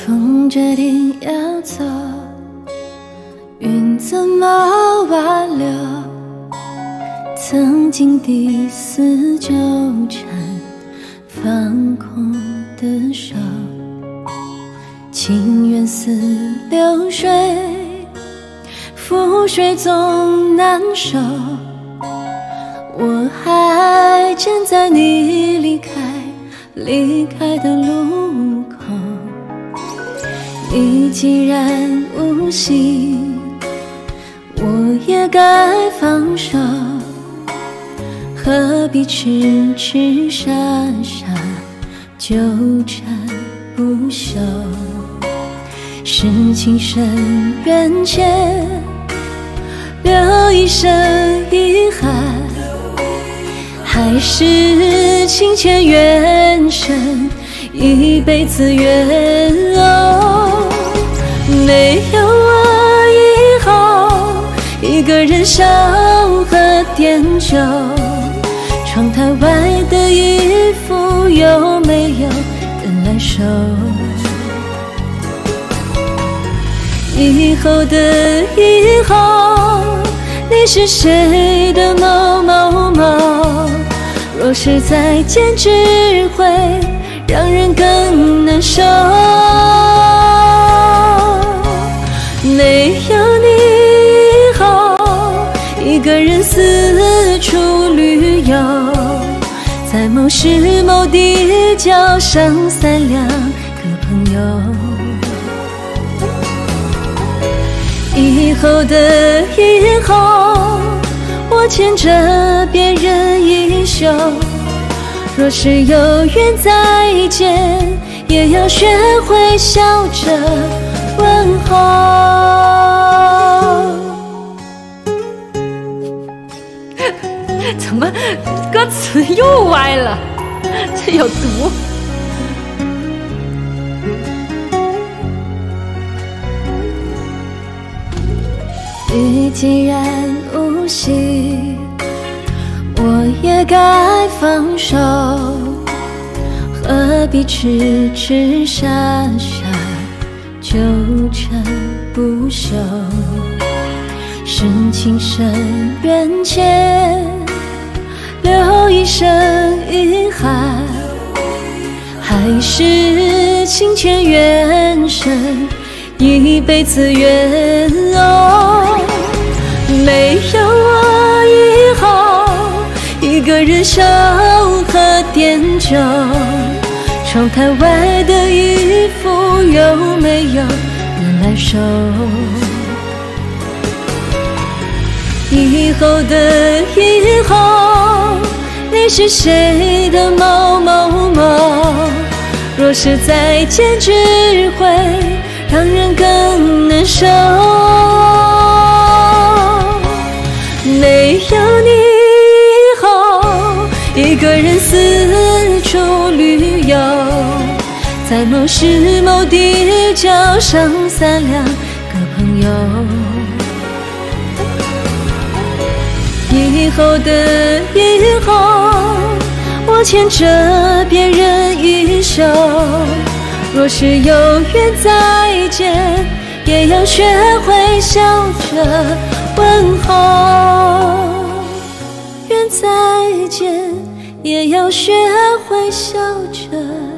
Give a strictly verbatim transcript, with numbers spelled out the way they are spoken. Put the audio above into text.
风决定要走，云怎么挽留？曾经的丝纠缠，放空的手，情缘似流水，覆水总难收。我还站在你离开离开的路口，你既然无心，我也该放手，何必痴痴傻傻纠缠不休？是情深缘浅，留一生遗憾，还是情牵缘深，一辈子缘哦。没有我以后，一个人笑和点酒，窗台外的衣服有没有人来收？以后的以后，你是谁的某某某？若是再见，只会让人更难受。没有你以后，一个人四处旅游，在某时某地交上三两个朋友。以后的以后，我牵着别人衣袖，若是有缘再见，也要学会笑着问候。 怎么歌词又歪了？这有毒！ 雨既然无心，我也该放手，何必痴痴傻傻纠缠不休？是情深缘浅，留一生遗憾，还是情牵缘深，一辈子缘哦。没有我以后，一个人笑和点酒，窗台外的衣服有没有人来收？以后的以后，你是谁的某某某？若是再见，只会让人更难受。没有你以后，一个人四处旅游，在某时某地交上三两个朋友。以后的以后，我牵着别人衣袖，若是有缘再见，也要学会笑着问候。缘再见，也要学会笑着